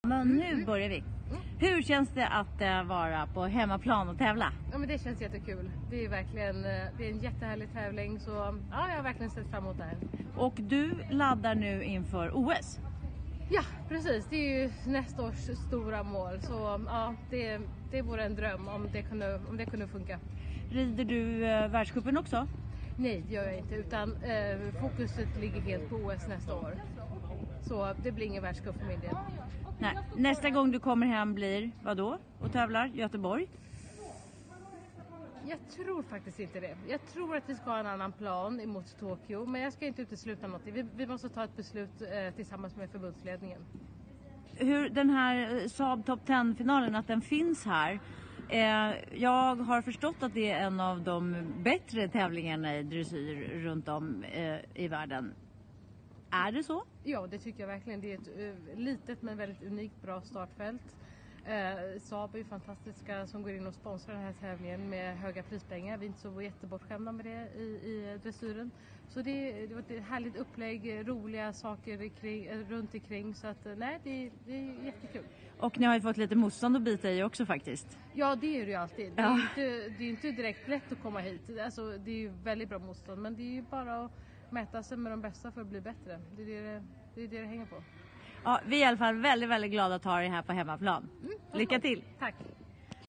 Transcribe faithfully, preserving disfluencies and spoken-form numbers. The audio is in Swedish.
Men nu börjar vi. Hur känns det att uh, vara på hemmaplan och tävla? Ja, men det känns jättekul. Det är verkligen det är en jättehärlig tävling, så ja, jag har verkligen sett fram emot det här. Och du laddar nu inför O S? Ja, precis. Det är ju nästa års stora mål, så ja, det, det vore en dröm om det kunde, om det kunde funka. Rider du uh, världscupen också? Nej, det gör jag inte, utan eh, fokuset ligger helt på O S nästa år. Så det blir ingen världscup för min del. Nej. Nästa gång du kommer hem blir vad då? Och tävlar? Göteborg? Jag tror faktiskt inte det. Jag tror att vi ska ha en annan plan emot Tokyo, men jag ska inte utesluta något. Vi, vi måste ta ett beslut eh, tillsammans med förbundsledningen. Hur den här Saab Top tio-finalen, att den finns här. Eh, jag har förstått att det är en av de bättre tävlingarna i dressyr runt om eh, i världen. Är det så? Ja, det tycker jag verkligen. Det är ett uh, litet men väldigt unikt bra startfält. Uh, Saab är ju fantastiska som går in och sponsrar den här tävlingen med höga prispengar. Vi är inte så jättebortskämda med det i, i dressyren. Så det, det var ett härligt upplägg, roliga saker kring, runt omkring. Så att, nej, det, det är jättekul. Och ni har ju fått lite motstånd att bita i också faktiskt. Ja, det är det ju alltid. Ja. Det är inte, det är inte direkt lätt att komma hit. Alltså, det är ju väldigt bra motstånd, men det är ju bara att mäta sig med de bästa för att bli bättre. Det är det det, det, är det, det hänger på. Ja, vi är i alla fall väldigt, väldigt glada att ha dig här på hemmaplan. Mm, Lycka till! Tack!